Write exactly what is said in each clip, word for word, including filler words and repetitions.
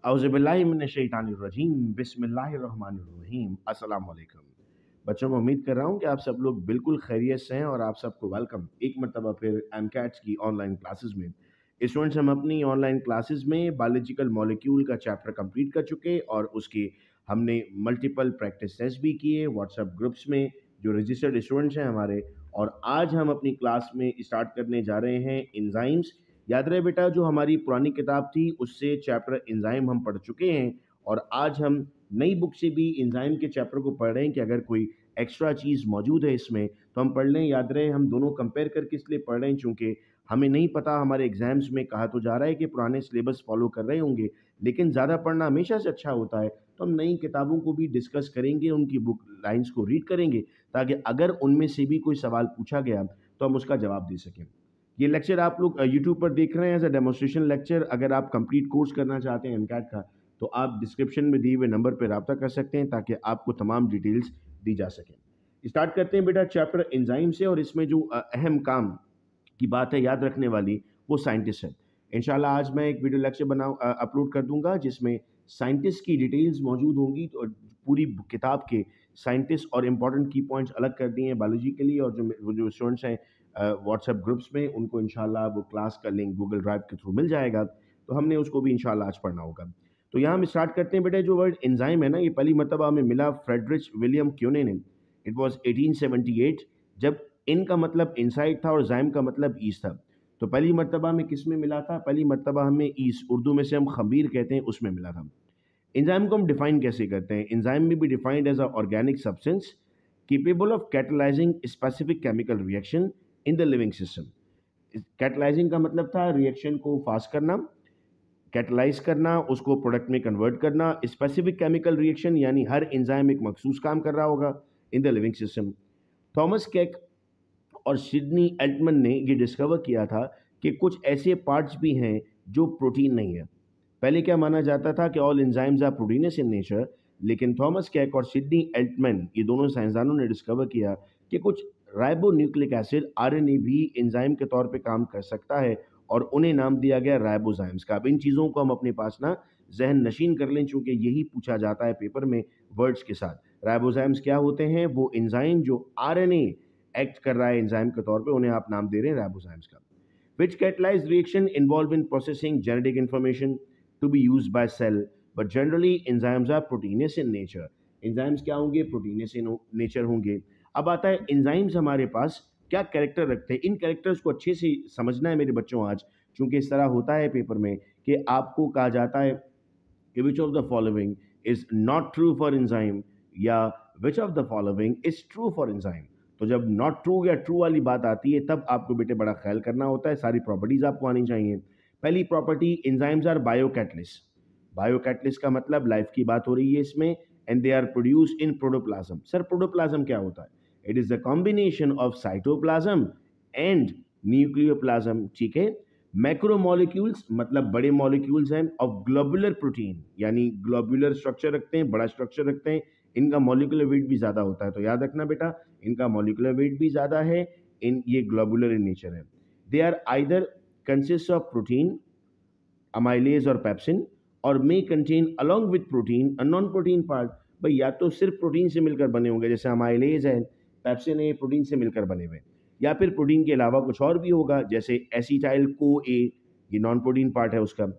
औज़ुबिल्लाहिमिनश्शैतानिर्रजीम बिस्मिल्लाहिर्रहमानिर्रहीम अस्सलाम वालेकुम। बच्चों, मैं उम्मीद कर रहा हूँ कि आप सब लोग बिल्कुल खैरियत से हैं और आप सबको वेलकम एक मरतबा फिर एमकैट्स की ऑनलाइन क्लासेस में। स्टूडेंट्स, हम अपनी ऑनलाइन क्लासेस में बायोलॉजिकल मॉलिक्यूल का चैप्टर कंप्लीट कर चुके और उसके हमने मल्टीपल प्रैक्टिस टेस्ट भी किए व्हाट्सएप ग्रुप्स में जो रजिस्टर्ड स्टूडेंट्स हैं हमारे। और आज हम अपनी क्लास में स्टार्ट करने जा रहे हैं एंजाइम्स। याद रहे बेटा, जो हमारी पुरानी किताब थी उससे चैप्टर एंजाइम हम पढ़ चुके हैं और आज हम नई बुक से भी एंजाइम के चैप्टर को पढ़ रहे हैं कि अगर कोई एक्स्ट्रा चीज़ मौजूद है इसमें तो हम पढ़ लें। याद रहे, हम दोनों कंपेयर करके इसलिए पढ़ रहे हैं चूँकि हमें नहीं पता हमारे एग्जाम्स में कहा तो जा रहा है कि पुराने सिलेबस फॉलो कर रहे होंगे, लेकिन ज़्यादा पढ़ना हमेशा से अच्छा होता है। तो हम नई किताबों को भी डिस्कस करेंगे, उनकी बुक लाइन्स को रीड करेंगे ताकि अगर उनमें से भी कोई सवाल पूछा गया तो हम उसका जवाब दे सकें। ये लेक्चर आप लोग यूट्यूब पर देख रहे हैं एज अ डेमोन्स्ट्रेशन लेक्चर। अगर आप कंप्लीट कोर्स करना चाहते हैं एमकैट का तो आप डिस्क्रिप्शन में दिए हुए नंबर पर रब्ता कर सकते हैं ताकि आपको तमाम डिटेल्स दी जा सकें। स्टार्ट करते हैं बेटा चैप्टर एंजाइम से। और इसमें जो अहम काम की बात है याद रखने वाली वो साइंटिस्ट है। इंशाल्लाह आज मैं एक वीडियो लेक्चर बना अपलोड कर दूंगा जिसमें साइंटिस्ट की डिटेल्स मौजूद होंगी। तो पूरी किताब के साइंटिस्ट और इम्पॉर्टेंट की पॉइंट्स अलग कर दिए हैं बायोलॉजी के लिए। और जो जो स्टूडेंट्स हैं व्हाट्सएप ग्रुप्स में उनको इंशाल्लाह वो क्लास का लिंक गूगल ड्राइव के थ्रू मिल जाएगा, तो हमने उसको भी इंशाल्लाह आज पढ़ना होगा। तो यहाँ हम स्टार्ट करते हैं बेटा। जो वर्ड एंजाइम है ना, ये पहली मरतबा हमें मिला फ्रेडरिच विलियम क्यूने ने। It was eighteen seventy eight, जब इन का मतलब इनसाइड था और जाइम का मतलब ईस्ट था। तो पहली मरतबा हमें किस में मिला था? पहली मरतबा हमें ईस्ट, उर्दू में से हम खमीर कहते हैं, उसमें मिला था। एंजाइम को हम डिफाइन कैसे करते हैं? एंजाइम में भी defined as a organic substance capable of catalyzing specific chemical reaction in the living system। Catalysing का मतलब था रिएक्शन को फास्ट करना, कैटलाइज करना, उसको प्रोडक्ट में कन्वर्ट करना। स्पेसिफिक केमिकल रिएक्शन यानी हर एंजाइम एक मखसूस काम कर रहा होगा in the living system. Thomas Cech और सिडनी एल्टमन ने ये डिस्कवर किया था कि कुछ ऐसे पार्ट्स भी हैं जो प्रोटीन नहीं है। पहले क्या माना जाता था कि all enzymes are proteins in nature, लेकिन थॉमस केक और सिडनी एल्टमन ये दोनों साइंसदानों ने डिस्कवर किया कि कुछ राइबोन्यूक्लिक एसिड आरएनए भी एंजाइम के तौर पे काम कर सकता है और उन्हें नाम दिया गया राइबोजाइम्स का। अब इन चीज़ों को हम अपने पास ना जहन नशीन कर लें, चूँकि यही पूछा जाता है पेपर में वर्ड्स के साथ। राइबोजाइम्स क्या होते हैं? वो एंजाइम जो आरएनए एक्ट कर रहा है एंजाइम के तौर पे, उन्हें आप नाम दे रहे हैं राइबोजाइम्स का। Which catalyse reaction involve in processing genetic information to be used by cell, but generally enzymes are proteins in nature. Enzymes क्या होंगे? प्रोटीनस इन नेचर होंगे। अब आता है एंजाइम्स हमारे पास क्या कैरेक्टर रखते हैं। इन कैरेक्टर्स को अच्छे से समझना है मेरे बच्चों आज, क्योंकि इस तरह होता है पेपर में कि आपको कहा जाता है कि which of the following is not true for enzyme या which of the following is true for enzyme. तो जब नॉट ट्रू या ट्रू वाली बात आती है तब आपको बेटे बड़ा ख्याल करना होता है, सारी प्रॉपर्टीज आपको आनी चाहिए। पहली property, enzymes are biocatalyst. Biocatalyst का मतलब लाइफ की बात हो रही है इसमें। And they are produced in protoplasm. Sir protoplasm क्या होता है? It is the combination of cytoplasm and nucleoplasm. ठीक है। मैक्रोमोलिक्यूल्स मतलब बड़े मॉलिक्यूल्स हैं, ऑफ ग्लोबुलर प्रोटीन यानी ग्लोबुलर स्ट्रक्चर रखते हैं, बड़ा स्ट्रक्चर रखते हैं। इनका मॉलिक्यूलर वेट भी ज़्यादा होता है, तो याद रखना बेटा इनका मॉलिक्यूलर वेट भी ज़्यादा है, इन ये ग्लोबुलर इन नेचर है। They are either consist of protein, amylase और पेप्सिन, और may contain along with protein a non protein part. भाई या तो सिर्फ प्रोटीन से मिलकर बने होंगे, जैसे अमाइलेज है, पेप्सिन है, प्रोटीन से मिलकर बने हुए, या फिर प्रोटीन के अलावा कुछ और भी होगा, जैसे एसिटाइल को ए, ये नॉन प्रोटीन पार्ट है उसका।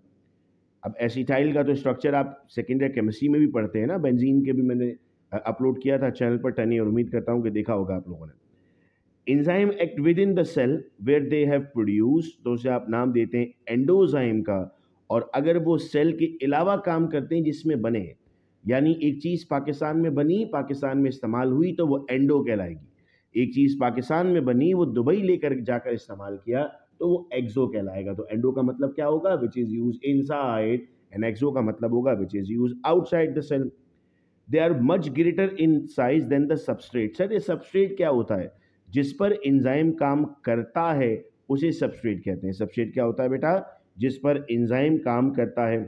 अब एसिटाइल का तो स्ट्रक्चर आप सेकेंड ईयर केमिस्ट्री में भी पढ़ते हैं ना, बेंजीन के भी मैंने अपलोड किया था चैनल पर टनी, और उम्मीद करता हूँ कि देखा होगा आप लोगों ने। Enzyme act with in the cell where they have produced, तो उसे आप नाम देते हैं एंडोजाइम का। और अगर वो सेल के अलावा काम करते हैं जिसमें बने, यानी एक चीज़ पाकिस्तान में बनी, पाकिस्तान में इस्तेमाल हुई, तो वो एंडो कहलाएगी। एक चीज़ पाकिस्तान में बनी, वो दुबई लेकर जाकर इस्तेमाल किया, तो वो एक्सो कहलाएगा। तो एंडो का मतलब क्या होगा? Which is use inside, and exo का मतलब होगा which is use outside the cell. They are much greater in size than the substrate. Sir ये सबस्ट्रेट क्या होता है? जिस पर एंजाइम काम करता है उसे सबस्ट्रेट कहते हैं। सबस्ट्रेट क्या होता है बेटा? जिस पर एंजाइम काम करता है।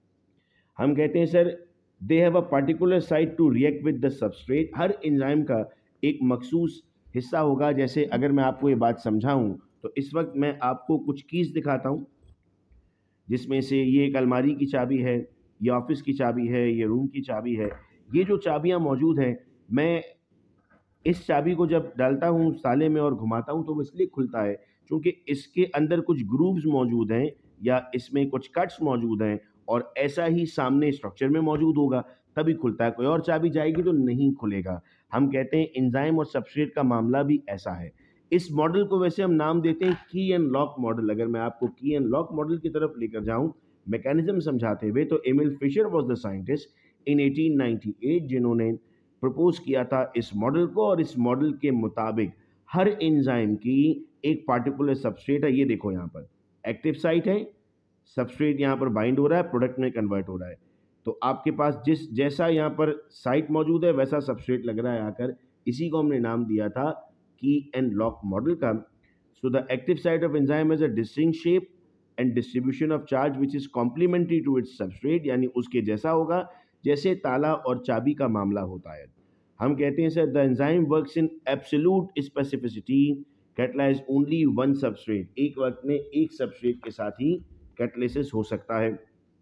हम कहते हैं sir they have a particular site to react with the substrate. हर एंजाइम का एक मखसूस हिस्सा होगा। जैसे अगर मैं आपको ये बात समझाऊं तो इस वक्त मैं आपको कुछ कीज़ दिखाता हूं, जिसमें से ये एक अलमारी की चाबी है, ये ऑफिस की चाबी है, ये रूम की चाबी है। ये जो चाबियाँ मौजूद हैं, मैं इस चाबी को जब डालता हूँ ताले में और घुमाता हूँ तो वो इसलिए खुलता है क्योंकि इसके अंदर कुछ ग्रूव्स मौजूद हैं या इसमें कुछ कट्स मौजूद हैं और ऐसा ही सामने स्ट्रक्चर में मौजूद होगा तभी खुलता है। कोई और चाबी जाएगी तो नहीं खुलेगा। हम कहते हैं एंजाइम और सबस्ट्रेट का मामला भी ऐसा है। इस मॉडल को वैसे हम नाम देते हैं की एंड लॉक मॉडल। अगर मैं आपको की एंड लॉक मॉडल की तरफ लेकर जाऊं मैकेनिज्म समझाते हुए, तो Emil Fischer was the scientist in eighteen ninety eight जिन्होंने प्रपोज किया था इस मॉडल को, और इस मॉडल के मुताबिक हर एंजाइम की एक पार्टिकुलर सबस्ट्रेट है। ये देखो यहाँ पर एक्टिव साइट है, सबस्ट्रेट यहाँ पर बाइंड हो रहा है, प्रोडक्ट में कन्वर्ट हो रहा है। तो आपके पास जिस जैसा यहाँ पर साइट मौजूद है वैसा सबस्ट्रेट लग रहा है आकर। इसी को हमने नाम दिया था की एंड लॉक मॉडल का। So the active site of enzyme is a distinct shape and distribution of charge which is complementary to its substrate, यानी उसके जैसा होगा जैसे ताला और चाबी का मामला होता है। हम कहते हैं sir the enzyme works in absolute specificity, catalyse only one substrate. एक वक्त में एक सबस्ट्रेट के साथ ही कैटलिसिस हो सकता है।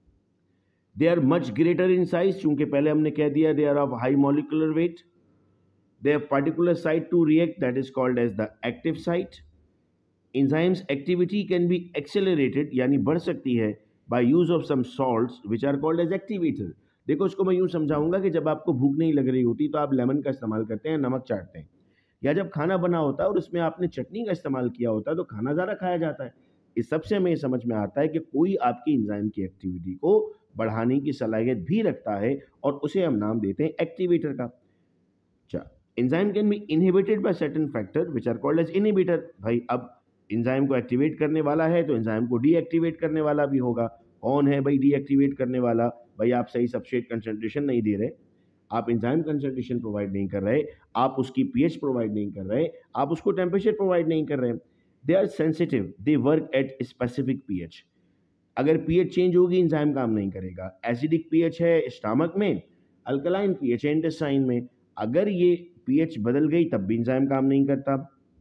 They are much greater in size, चूंकि पहले हमने कह दिया they are of high molecular weight. They have particular site to react that is called as the active site. Enzymes activity can be accelerated, यानी बढ़ सकती है by use of some salts which are called as activator. देखो इसको मैं यूं समझाऊंगा कि जब आपको भूख नहीं लग रही होती तो आप लेमन का इस्तेमाल करते हैं, नमक चाटते हैं, या जब खाना बना होता है और उसमें आपने चटनी का इस्तेमाल किया होता है तो खाना ज़्यादा खाया जाता है। इस सबसे हमें समझ में आता है कि कोई आपकी एंजाइम की एक्टिविटी को बढ़ाने की सलाहियत भी रखता है और उसे हम नाम देते हैं एक्टिवेटर का। अच्छा, enzyme can be inhibited by certain factor which are called as inhibitor. भाई अब एंजाइम को एक्टिवेट करने वाला है तो एंजाइम को डीएक्टिवेट करने वाला भी होगा। कौन है भाई डीएक्टिवेट करने वाला? भाई आप सही सबस्ट्रेट कंसंट्रेशन नहीं दे रहे, आप एंजाइम कंसंट्रेशन प्रोवाइड नहीं कर रहे, आप उसकी पीएच प्रोवाइड नहीं कर रहे, आप उसको टेम्परेचर प्रोवाइड नहीं कर रहे। They are sensitive, they work at specific pH. अगर पीएच चेंज होगी एंजाइम काम नहीं करेगा। एसिडिक पीएच है स्टमक में, अल्कलाइन पीएच है इंटेस्टाइन में, अगर ये पीएच बदल गई तब भी एंजाइम काम नहीं करता।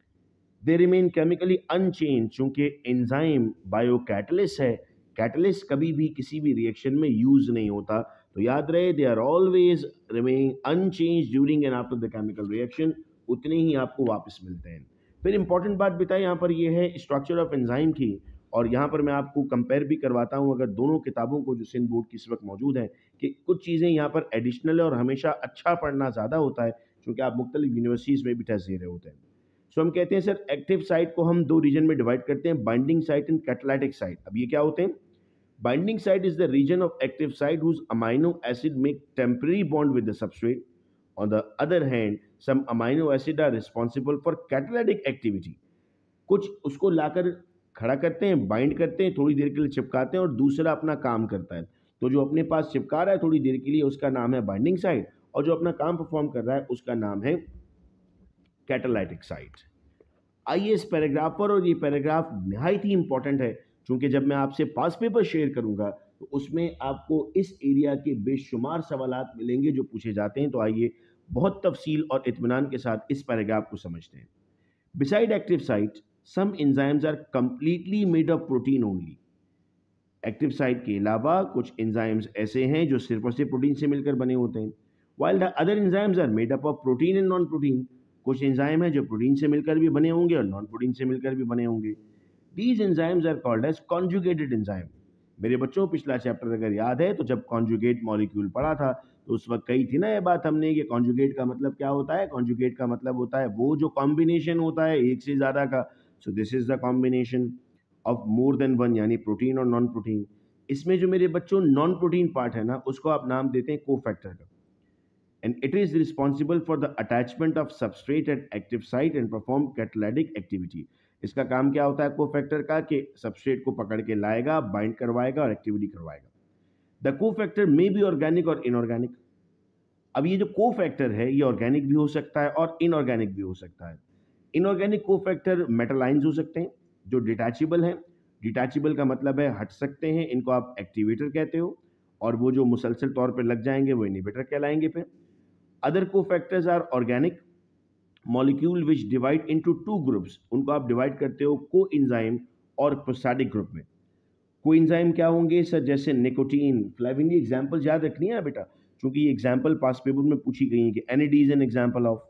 दे रिमेन केमिकली अनचेंज, चूंकि एंजाइम बायोकैटलिस्ट है, कैटलिस्ट कभी भी किसी भी रिएक्शन में यूज नहीं होता, तो याद रहे they are always remain unchanged during and after the chemical reaction, उतने ही आपको वापस मिलते हैं। फिर इंपॉर्टेंट बात बताए यहाँ पर ये है स्ट्रक्चर ऑफ एंजाइम की, और यहाँ पर मैं आपको कंपेयर भी करवाता हूँ अगर दोनों किताबों को जो सिंध बोर्ड की इस वक्त मौजूद है, कि कुछ चीज़ें यहाँ पर एडिशनल है और हमेशा अच्छा पढ़ना ज़्यादा होता है क्योंकि आप मुख्तलिफ यूनिवर्सिटीज़ में भी टेस्ट दे रहे होते हैं। सो हम कहते हैं सर एक्टिव साइट को हम दो रीजन में डिवाइड करते हैं, binding site and catalytic site. अब ये क्या होते हैं? Binding site is the region of active site whose amino acid make temporary bond with the substrate. On the other hand, some amino acid are responsible for catalytic activity. कुछ उसको लाकर खड़ा करते हैं, बाइंड करते हैं, थोड़ी देर के लिए चिपकाते हैं और दूसरा अपना काम करता है। तो जो अपने पास चिपका रहा है थोड़ी देर के लिए उसका नाम है बाइंडिंग साइट, और जो अपना काम परफॉर्म कर रहा है उसका नाम है कैटालाइटिक साइट। आइए इस पैराग्राफ पर, और ये पैराग्राफ नहायत ही इंपॉर्टेंट है क्योंकि जब मैं आपसे पास पेपर शेयर करूंगा तो उसमें आपको इस एरिया के बेशुमार सवालात मिलेंगे जो पूछे जाते हैं। तो आइए बहुत तफसील और इत्मीनान के साथ इस पैराग्राफ को समझते हैं। Beside active site some enzymes are completely made of protein only. Active site के अलावा कुछ एंजाइम्स ऐसे हैं जो सिर्फ और सिर्फ प्रोटीन से मिलकर बने होते हैं। While the other enzymes are made up of protein and non protein. कुछ एंजाइम है जो प्रोटीन से मिलकर भी बने होंगे और नॉन प्रोटीन से मिलकर भी बने होंगे। These enzymes are called as conjugated enzyme। मेरे बच्चों पिछला चैप्टर अगर याद है तो जब कॉन्जुगेट मॉलिक्यूल पढ़ा था तो उस वक्त कही थी ना ये बात हमने कि कॉन्जुगेट का मतलब क्या होता है। कॉन्जुगेट का मतलब होता है वो जो कॉम्बिनेशन होता है एक से ज़्यादा का। So this is the combination of more than one, यानी प्रोटीन और नॉन प्रोटीन। इसमें जो मेरे बच्चों नॉन प्रोटीन पार्ट है ना उसको आप नाम देते हैं कोफैक्टर का, and it is responsible for the attachment of substrate at active site and perform catalytic activity. इसका काम क्या होता है कोफैक्टर का? कि सबस्ट्रेट को पकड़ के लाएगा, बाइंड करवाएगा और एक्टिविटी करवाएगा। The cofactor may be organic और इनऑर्गेनिक। अब ये जो कोफैक्टर है ये ऑर्गेनिक भी हो सकता है और इनऑर्गेनिक भी हो सकता है। इनऑर्गेनिक कोफैक्टर मेटालाइंस हो सकते हैं जो डिटैचेबल हैं। डिटैचेबल का मतलब है हट सकते हैं, इनको आप एक्टिवेटर कहते हो, और वो जो मुसलसल तौर पर लग जाएंगे वो इनहिबिटर कहलाएंगे। फिर other cofactors are organic molecule which divide into two groups, उनको आप डिवाइड करते हो को एंजाइम और प्रोस्टैटिक ग्रुप में। कोएंजाइम क्या होंगे सर? जैसे निकोटीन, फ्लेविन। ये एग्जाम्पल याद रखनी है बेटा, क्योंकि ये एग्जाम्पल पास पेपर में पूछी गई है कि N A D is an example of.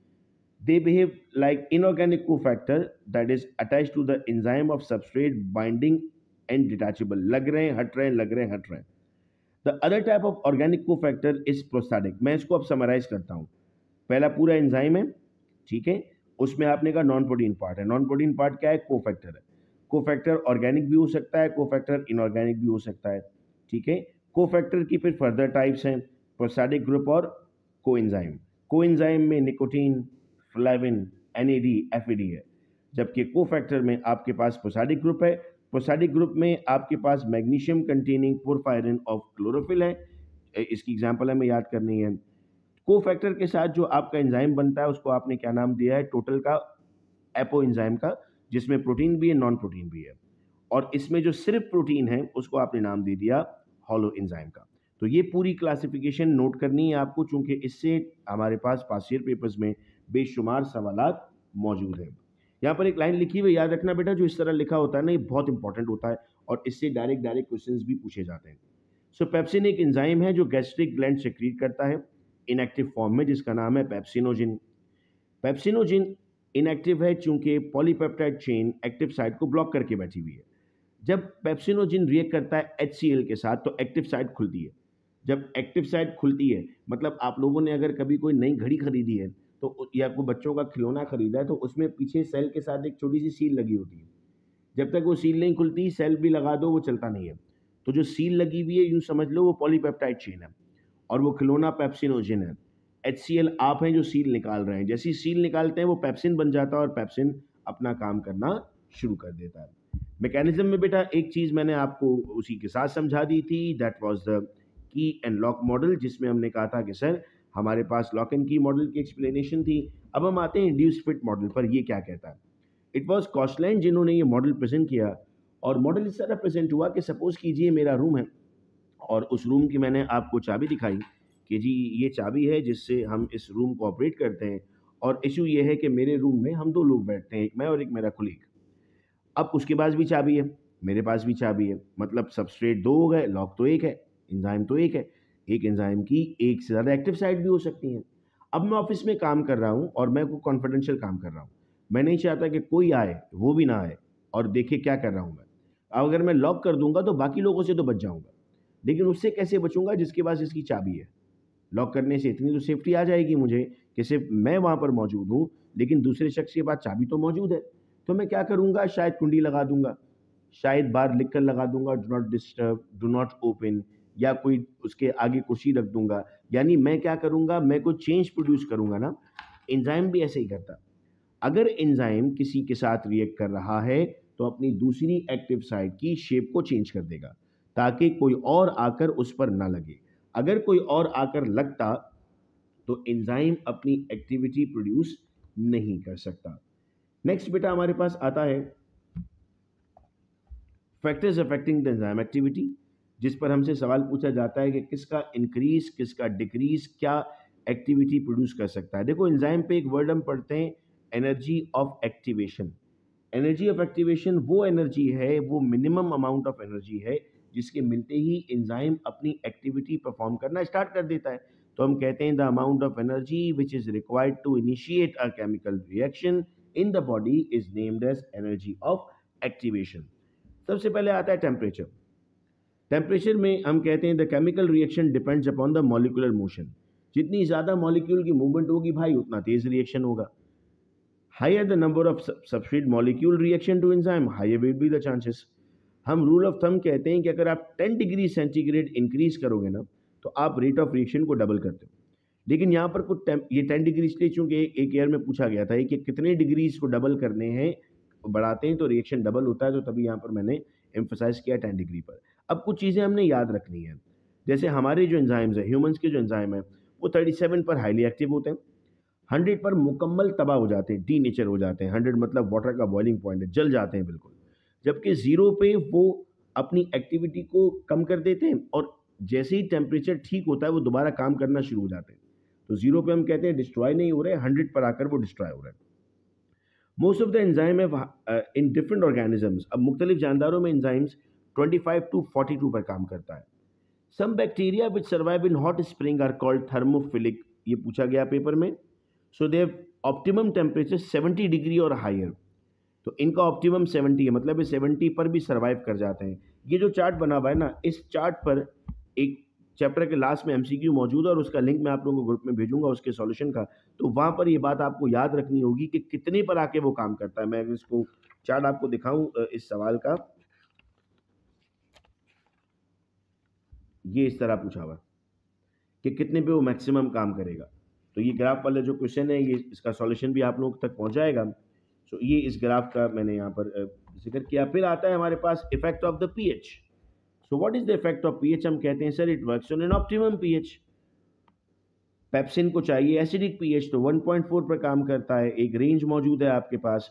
They behave like inorganic cofactor that is attached to the enzyme of substrate binding and detachable. लग रहे हैं, हट रहे हैं, लग रहे हैं, हट रहे हैं। The other type of organic cofactor is prosthetic. मैं इसको अब समराइज करता हूँ। पहला पूरा एंजाइम है, ठीक है, उसमें आपने कहा नॉन प्रोटीन पार्ट है। नॉन प्रोटीन पार्ट क्या है? कोफैक्टर है। कोफैक्टर ऑर्गेनिक भी हो सकता है, कोफैक्टर इनऑर्गेनिक भी हो सकता है, ठीक है। कोफैक्टर की फिर फर्दर टाइप्स हैं, प्रोस्टैटिक ग्रुप और कोएंजाइम। कोएंजाइम में nicotine, flavin, N A D, F A D है, जबकि कोफैक्टर में आपके पास प्रोस्टैटिक ग्रुप है। प्रोस्टैटिक ग्रुप में आपके पास magnesium containing porphyrin of chlorophyll है, इसकी एग्जांपल हमें याद करनी है। कोफैक्टर के साथ जो आपका एंजाइम बनता है उसको आपने क्या नाम दिया है? टोटल का एपो एंजाइम का, जिसमें प्रोटीन भी है, नॉन प्रोटीन भी है। और इसमें जो सिर्फ प्रोटीन है उसको आपने नाम दे दिया हॉलो एंजाइम का। तो ये पूरी क्लासिफिकेशन नोट करनी है आपको, चूंकि इससे हमारे पास पास ईयर पेपर्स में बेशुमार सवालात मौजूद हैं। यहाँ पर एक लाइन लिखी हुई याद रखना बेटा, जो इस तरह लिखा होता है ना, ये बहुत इंपॉर्टेंट होता है और इससे डायरेक्ट डायरेक्ट क्वेश्चंस भी पूछे जाते हैं। सो पेप्सिन एक एंजाइम है जो गैस्ट्रिक ग्लैंड सेक्रीट करता है इनएक्टिव फॉर्म में, जिसका नाम है पेप्सिनोजिन। पेप्सिनोजिन इनएक्टिव है चूंकि पॉलीपेप्टाइड चेन एक्टिव साइट को ब्लॉक करके बैठी हुई है। जब पेप्सिनोजिन रिएक्ट करता है एच सी एल के साथ तो एक्टिव साइट खुलती है। जब एक्टिव साइट खुलती है मतलब आप लोगों ने अगर कभी कोई नई घड़ी खरीदी है तो या कोई बच्चों का खिलौना खरीदा है तो उसमें पीछे सेल के साथ एक छोटी सी सील लगी होती है। जब तक वो सील नहीं खुलती, सेल भी लगा दो वो चलता नहीं है। तो जो सील लगी हुई है यूँ समझ लो वो पॉलीपेप्टाइड चेन है और वो खिलौना पेप्सिनोजिन है। एच सी एल आप हैं जो सील निकाल रहे हैं, जैसी सील निकालते हैं वो पेप्सिन बन जाता है और पेप्सिन अपना काम करना शुरू कर देता है। मैकेनिज्म में बेटा एक चीज़ मैंने आपको उसी के साथ समझा दी थी, that was the key and lock model, जिसमें हमने कहा था कि सर हमारे पास लॉक एंड की मॉडल की एक्सप्लेनेशन थी। अब हम आते हैं इंड्यूस फिट मॉडल पर, ये क्या कहता है। इट वाज कॉस्टलैंड जिन्होंने ये मॉडल प्रेजेंट किया और मॉडल इस तरह प्रेजेंट हुआ कि सपोज कीजिए मेरा रूम है और उस रूम की मैंने आपको चाबी दिखाई कि जी ये चाबी है जिससे हम इस रूम को ऑपरेट करते हैं, और इशू ये है कि मेरे रूम में हम दो लोग बैठते हैं, एक मैं और एक मेरा कुलीग। अब उसके पास भी चाबी है, मेरे पास भी चाबी है, मतलब सबस्ट्रेट दो हो गए, लॉक तो एक है, एंजाइम तो एक है। एक एंजाइम की एक से ज़्यादा एक्टिव साइट भी हो सकती हैं। अब मैं ऑफिस में काम कर रहा हूँ और मैं को कॉन्फिडेंशियल काम कर रहा हूँ, मैं नहीं चाहता कि कोई आए वो भी ना आए और देखे क्या कर रहा हूँ मैं। अब अगर मैं लॉक कर दूंगा तो बाकी लोगों से तो बच जाऊंगा, लेकिन उससे कैसे बचूंगा जिसके पास इसकी चाबी है। लॉक करने से इतनी तो सेफ्टी आ जाएगी मुझे कि सिर्फ मैं वहाँ पर मौजूद हूँ लेकिन दूसरे शख्स के पास चाबी तो मौजूद है। तो मैं क्या करूँगा, शायद कुंडी लगा दूंगा, शायद बाहर लिख कर लगा दूंगा do not disturb, do not open, या कोई उसके आगे कुर्सी रख दूंगा। यानी मैं क्या करूँगा, मैं कोई चेंज प्रोड्यूस करूँगा ना। एंजाइम भी ऐसे ही करता। अगर एंजाइम किसी के साथ रिएक्ट कर रहा है तो अपनी दूसरी एक्टिव साइट की शेप को चेंज कर देगा ताकि कोई और आकर उस पर ना लगे। अगर कोई और आकर लगता तो एंजाइम अपनी एक्टिविटी प्रोड्यूस नहीं कर सकता। नेक्स्ट बेटा हमारे पास आता है factors affecting the enzyme activity, जिस पर हमसे सवाल पूछा जाता है कि किसका इंक्रीज किसका डिक्रीज क्या एक्टिविटी प्रोड्यूस कर सकता है। देखो एंजाइम पे एक वर्ड हम पढ़ते हैं energy of activation. Energy of activation वो एनर्जी है, वो मिनिमम अमाउंट ऑफ एनर्जी है जिसके मिलते ही एंजाइम अपनी एक्टिविटी परफॉर्म करना स्टार्ट कर देता है। तो हम कहते हैं the amount of energy which is required to initiate a chemical reaction in the body is named as energy of activation. सबसे पहले आता है टेम्परेचर। टेम्परेचर में हम कहते हैं the chemical reaction depends upon the molecular motion. जितनी ज़्यादा मॉलिक्यूल की मूवमेंट होगी भाई उतना तेज रिएक्शन होगा। Higher the number of substrate molecule reaction to enzyme higher will be the chances. हम रूल ऑफ थंब कहते हैं कि अगर आप टेन डिग्री सेंटीग्रेड इंक्रीज करोगे ना तो आप रेट ऑफ रिएक्शन को डबल करते हो। लेकिन यहाँ पर कुछ ये टेन डिग्री इसलिए चूंकि एक ईयर में पूछा गया था कि कितने डिग्रीज को डबल करने हैं, बढ़ाते हैं तो रिएक्शन डबल होता है, तो तभी यहाँ पर मैंने एम्फोसाइज किया टेन डिग्री पर। अब कुछ चीज़ें हमने याद रखनी है, जैसे हमारे जो एंजाइम्स हैं, ह्यूमंस के जो एंजाइम है वो थर्टी सेवन पर हाईली एक्टिव होते हैं, हंड्रेड पर मुकम्मल तबाह हो जाते हैं, डी नेचर हो जाते हैं। हंड्रेड मतलब वाटर का बॉइलिंग पॉइंट है, जल जाते हैं बिल्कुल। जबकि ज़ीरो पे वो अपनी एक्टिविटी को कम कर देते हैं और जैसे ही टेम्परेचर ठीक होता है वो दोबारा काम करना शुरू हो जाते हैं। तो जीरो पे हम कहते हैं डिस्ट्रॉय नहीं हो रहे, हंड्रेड पर आकर वो डिस्ट्रॉय हो रहे हैं। मोस्ट ऑफ द एंजाइम है इन डिफरेंट ऑर्गेनिजम्स। अब मुख्तलिफ जानदारों में एंजाइम्स पच्चीस टू बयालीस पर काम करता है। Some bacteria which survive in hot spring are called thermophilic, ये पूछा गया पेपर में। So they have optimum temperature seventy degree और हायर, तो इनका ऑप्टिमम सेवेंटी है, मतलब ये सेवेंटी पर भी सर्वाइव कर जाते हैं। ये जो चार्ट बना हुआ है ना, इस चार्ट पर एक चैप्टर के लास्ट में एमसीक्यू मौजूद है और उसका लिंक मैं आप लोगों को ग्रुप में भेजूंगा उसके सॉल्यूशन का, तो वहां पर ये बात आपको याद रखनी होगी कि कितने पर आके वो काम करता है। मैं अगर इसको चार्ट आपको दिखाऊं इस सवाल का, ये इस तरह पूछा हुआ कि कितने पे वो मैक्सिमम काम करेगा। तो ये ग्राफ वाला जो क्वेश्चन है, ये इसका सॉल्यूशन भी आप लोगों तक पहुंच जाएगा। सो ये इस ग्राफ का मैंने यहाँ पर जिक्र किया। फिर आता है हमारे पास effect of the pH. So what is the effect of pH? हम कहते हैं sir it works on an optimum pH. Pepsin को चाहिए एसिडिक पीएच, तो वन पॉइंट फोर पर काम करता है, एक रेंज मौजूद है आपके पास।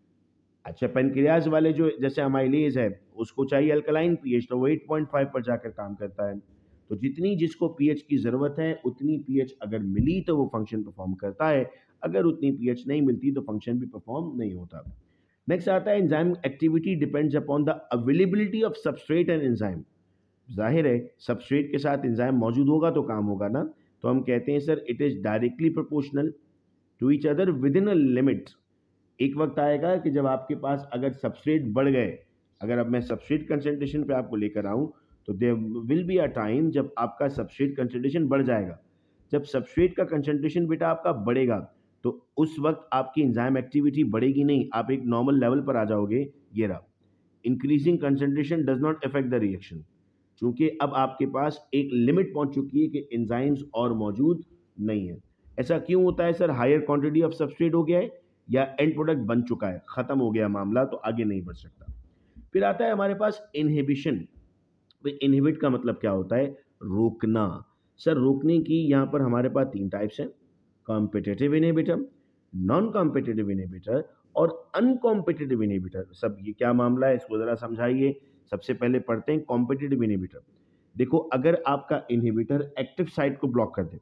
अच्छा, पेनक्रियाज वाले जो जैसे अमाइलेज है उसको चाहिए अल्कलाइन पीएच, तो वो एट पॉइंट फाइव पर जाकर काम करता है। तो जितनी जिसको पीएच की ज़रूरत है उतनी पीएच अगर मिली तो वो फंक्शन परफॉर्म करता है, अगर उतनी पीएच नहीं मिलती तो फंक्शन भी परफॉर्म नहीं होता। नेक्स्ट आता है enzyme activity depends upon the availability of substrate and enzyme. जाहिर है सबस्ट्रेट के साथ एंजाइम मौजूद होगा तो काम होगा ना, तो हम कहते हैं sir it is directly proportional to each other within a limit. एक वक्त आएगा कि जब आपके पास अगर सबस्ट्रेट बढ़ गए, अगर अब मैं सबस्ट्रेट कंसंट्रेशन पे आपको लेकर आऊँ तो there will be a time जब आपका सबस्ट्रेट कंसंट्रेशन बढ़ जाएगा। जब सबस्ट्रेट का कंसंट्रेशन बेटा आपका बढ़ेगा तो उस वक्त आपकी एंजाइम एक्टिविटी बढ़ेगी नहीं, आप एक नॉर्मल लेवल पर आ जाओगे। ये रहा, increasing concentration does not affect the reaction, क्योंकि अब आपके पास एक लिमिट पहुंच चुकी है कि एंजाइम्स और मौजूद नहीं है। ऐसा क्यों होता है sir? Higher quantity of substrate हो गया है या एंड प्रोडक्ट बन चुका है, खत्म हो गया मामला, तो आगे नहीं बढ़ सकता। फिर आता है हमारे पास इनहिबिशन। इनहिबिट का मतलब क्या होता है? रोकना। सर रोकने की यहाँ पर हमारे पास तीन टाइप्स हैं, competitive inhibitor, non competitive inhibitor और अनकॉम्पिटिटिव इनहिबिटर। सब ये क्या मामला है इसको ज़रा समझाइए। सबसे पहले पढ़ते हैं कॉम्पिटिटिव इनहिबिटर। देखो, अगर आपका इनहिबिटर एक्टिव साइट को ब्लॉक कर दे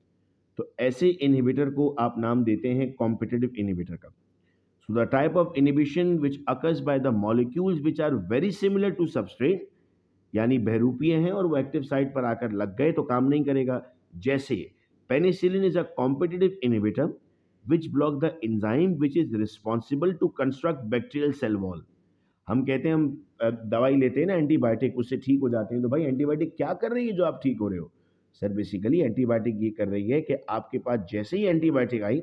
तो ऐसे इनहिबिटर को आप नाम देते हैं कॉम्पिटिटिव इनहिबिटर का। So the type of inhibition which occurs by the molecules which are very similar to substrate, यानी बहरूपीय हैं और वो एक्टिव साइट पर आकर लग गए तो काम नहीं करेगा। जैसे penicillin is a competitive inhibitor which block the enzyme which is responsible to construct bacterial cell wall. हम कहते हैं हम दवाई लेते हैं ना एंटीबायोटिक, उससे ठीक हो जाते हैं, तो भाई एंटीबायोटिक क्या कर रही है जो आप ठीक हो रहे हो? सर बेसिकली एंटीबायोटिक ये कर रही है कि आपके पास जैसे ही एंटीबायोटिक आई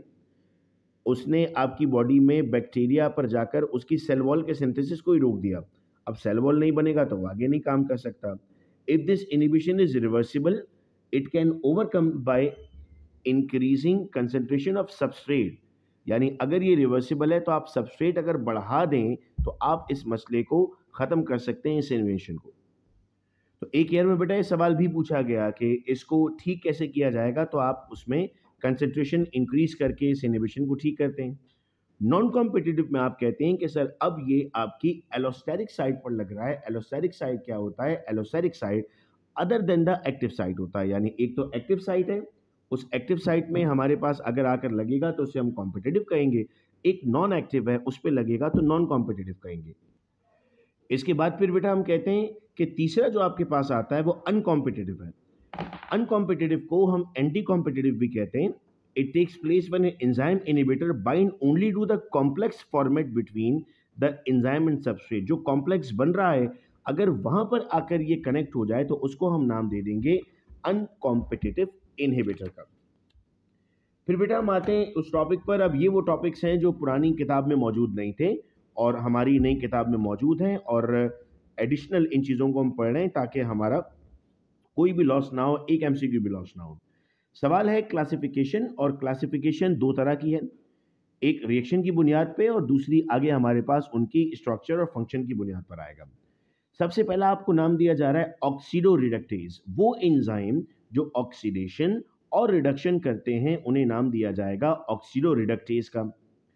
उसने आपकी बॉडी में बैक्टीरिया पर जाकर उसकी सेल वॉल के सिंथेसिस को ही रोक दिया। अब सेल वॉल नहीं बनेगा तो वो आगे नहीं काम कर सकता। If this inhibition is reversible it can overcome by increasing concentration of substrate, यानी अगर ये रिवर्सिबल है तो आप सबस्ट्रेट अगर बढ़ा दें तो आप इस मसले को ख़त्म कर सकते हैं, इस इन्वेंशन को। तो एक ईयर में बेटा ये सवाल भी पूछा गया कि इसको ठीक कैसे किया जाएगा, तो आप उसमें कंसंट्रेशन इंक्रीज करके इस इनहिबिशन को ठीक करते हैं। नॉन कॉम्पिटिटिव में आप कहते हैं कि सर अब ये आपकी एलोस्टेरिक साइट पर लग रहा है। एलोस्टेरिक साइट क्या होता है? Allosteric site other than the active site होता है, यानी एक तो एक्टिव साइट है, उस एक्टिव साइट में हमारे पास अगर आकर लगेगा तो उसे हम कॉम्पिटिटिव कहेंगे, एक नॉन एक्टिव है उस पर लगेगा तो नॉन कॉम्पिटिटिव कहेंगे। इसके बाद फिर बेटा हम कहते हैं कि तीसरा जो आपके पास आता है वो अनकॉम्पिटिटिव है। अनकॉम्पिटिटिव को हम एंटी कॉम्पिटिटिव भी कहते हैं। It takes place when an enzyme inhibitor bind only to the complex formed between the enzyme and substrate. जो कॉम्प्लेक्स बन रहा है अगर वहां पर आकर ये कनेक्ट हो जाए तो उसको हम नाम दे देंगे अनकॉम्पिटिटिव इनहिबिटर का। फिर बेटा हम आते हैं उस टॉपिक पर। अब ये वो टॉपिक्स हैं जो पुरानी किताब में मौजूद नहीं थे और हमारी नई किताब में मौजूद हैं, और एडिशनल इन चीज़ों को हम पढ़ रहे हैं ताकि हमारा कोई भी लॉस ना हो, एक एमसीक्यू भी लॉस ना हो। सवाल है क्लासिफिकेशन, और क्लासिफिकेशन दो तरह की है, एक रिएक्शन की बुनियाद पे और दूसरी आगे हमारे पास उनकी स्ट्रक्चर और फंक्शन की बुनियाद पर आएगा। सबसे पहला आपको नाम दिया जा रहा है ऑक्सीडो रिडक्टेज। वो एंजाइम जो ऑक्सीडेशन और रिडक्शन करते हैं उन्हें नाम दिया जाएगा ऑक्सीडो रिडक्टेज का।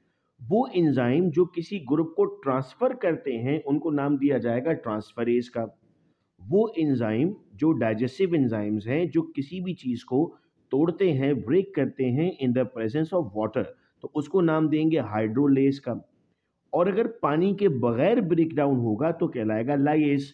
वो एंजाइम जो किसी ग्रुप को ट्रांसफर करते हैं उनको नाम दिया जाएगा ट्रांसफरेज का। वो एंजाइम जो डाइजेस्टिव एंजाइम्स हैं जो किसी भी चीज़ को तोड़ते हैं, ब्रेक करते हैं in the presence of water, तो उसको नाम देंगे हाइड्रोलेज का। और अगर पानी के बगैर ब्रेक डाउन होगा तो कहलाएगा लाइएज।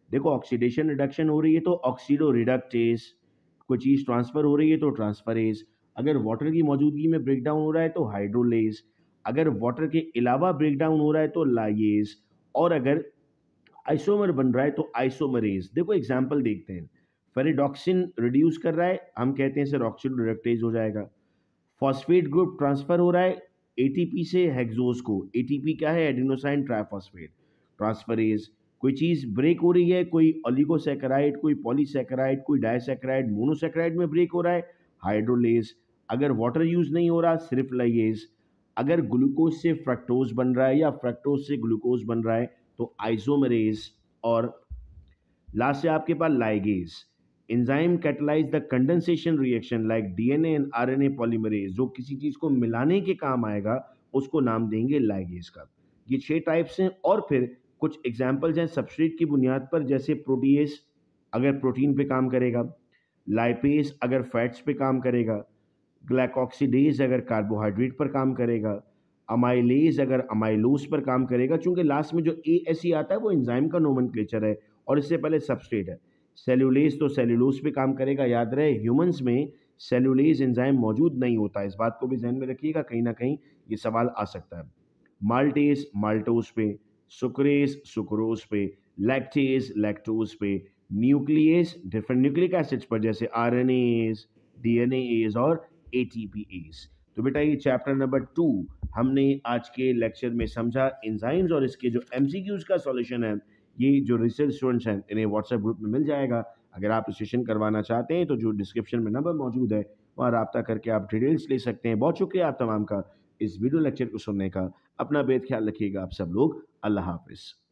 देखो ऑक्सीडेशन रिडक्शन हो रही है तो ऑक्सीडो रिडक्टेज, कोई चीज़ ट्रांसफ़र हो रही है तो ट्रांसफरेज, अगर वाटर की मौजूदगी में ब्रेक डाउन हो रहा है तो हाइड्रोलेज, अगर वाटर के अलावा ब्रेक डाउन हो रहा है तो लाइएज, और अगर आइसोमर बन रहा है तो आइसोमरेज। देखो एग्जांपल देखते हैं। फेरिडॉक्सिन रिड्यूस कर रहा है, हम कहते हैं सर ऑक्सीडो रिडक्टेज हो जाएगा। फॉस्फेट ग्रुप ट्रांसफर हो रहा है एटीपी से हेक्सोज को, एटीपी क्या है, एडिनोसाइन ट्राइफॉस्फेट, ट्रांसफरेज। कोई चीज़ ब्रेक हो रही है, कोई ओलिगोसैकेराइड, कोई पॉलीसैकेराइड, कोई डाइसैकेराइड, मोनोसैकेराइड में ब्रेक हो रहा है, हाइड्रोलेज। अगर वाटर यूज नहीं हो रहा, सिर्फ लाइएज। अगर ग्लूकोज से फ्रक्टोज बन रहा है या फ्रक्टोज से ग्लूकोज बन रहा है तो आइसोमरेज। और लास्ट से आपके पास ligase. Enzyme catalyse the condensation reaction like DNA and RNA polymerase, जो किसी चीज को मिलाने के काम आएगा उसको नाम देंगे लाइगेज का। ये छह टाइप्स हैं और फिर कुछ एग्जांपल्स हैं सबस्ट्रेट की बुनियाद पर, जैसे प्रोटीएस अगर प्रोटीन पे काम करेगा, लाइपेज अगर फैट्स पे काम करेगा, ग्लाइकोक्सिडेज अगर कार्बोहाइड्रेट पर काम करेगा, अमाइलेज अगर अमाइलोज पर काम करेगा। चूंकि लास्ट में जो ए एस ई आता है वो एंजाइम का नोमेनक्लेचर है और इससे पहले सबस्ट्रेट है। सेल्यूलेज तो सेल्यूलोज पे काम करेगा। याद रहे ह्यूमंस में सेल्यूलेज एंजाइम मौजूद नहीं होता, इस बात को भी ध्यान में रखिएगा, कहीं ना कहीं ये सवाल आ सकता है। माल्टेज माल्टोज पे, सुक्रेज सुक्रोज पे, लैक्टेज लैक्टोज पे, न्यूक्लियस डिफरेंट न्यूक्लिक एसिड्स पर जैसे R N ase, D N ase और ए टी पी एज। तो बेटा ये चैप्टर नंबर टू हमने आज के लेक्चर में समझा एंजाइम्स, और इसके जो एमसीक्यूज का सॉल्यूशन है ये जो रिसर्च स्टूडेंट्स हैं इन्हें व्हाट्सएप ग्रुप में मिल जाएगा। अगर आप सेशन करवाना चाहते हैं तो जो डिस्क्रिप्शन में नंबर मौजूद है वहाँ रब्ता करके आप डिटेल्स ले सकते हैं। बहुत शुक्रिया आप तमाम का इस वीडियो लेक्चर को सुनने का। अपना बेहद ख्याल रखिएगा आप सब लोग। अल्लाह हाफिज़।